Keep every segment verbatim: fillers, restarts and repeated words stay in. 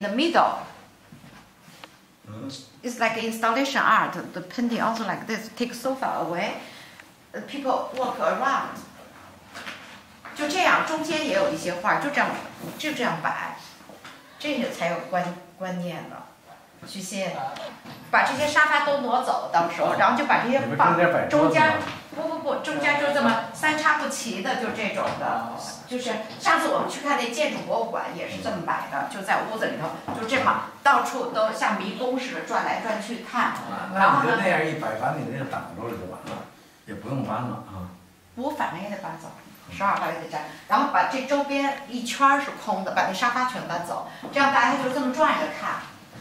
The middle. It's like installation art. The painting also like this. Take sofa away, people walk around. 就这样，中间也有一些画，就这样，就这样摆，这个才有观观念的。去先把这些沙发都挪走，到时候，然后就把这些放中间。不不不，中间就这么三叉不齐的，就这种的。就是上次我们去看那建筑博物馆也是这么摆的，就在屋子里头，就这么到处都像迷宫似的转来转去看。然后呢？ 那样一摆，把你那个挡住了就完了，也不用搬了啊。 我反正也得搬走。 十二号也得占，然后把这周边一圈是空的，把那沙发全搬走，这样大家就这么转着看。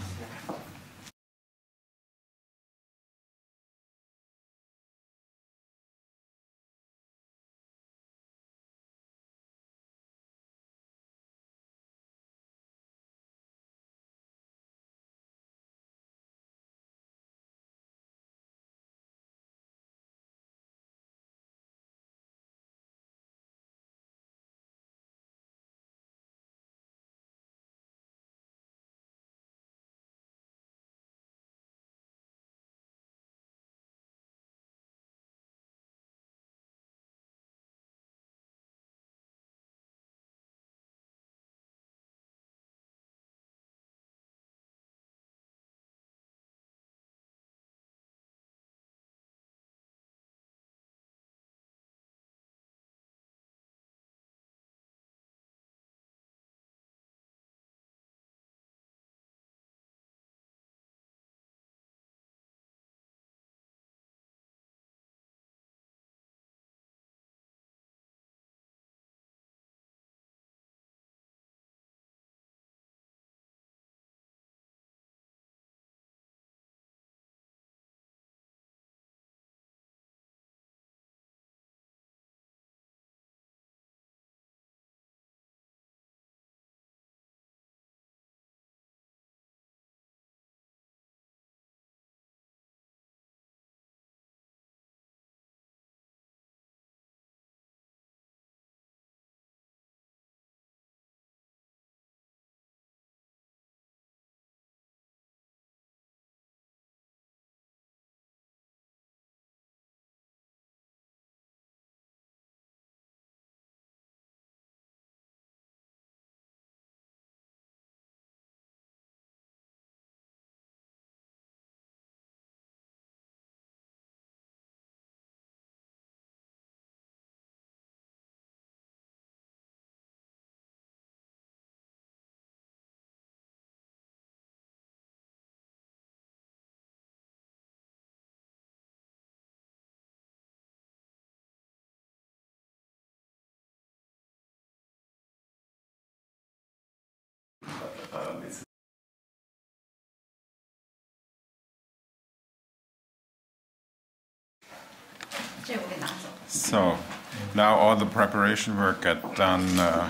So now all the preparation work got done uh,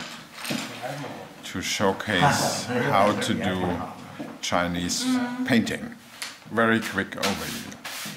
to showcase how to do Chinese painting. Very quick overview.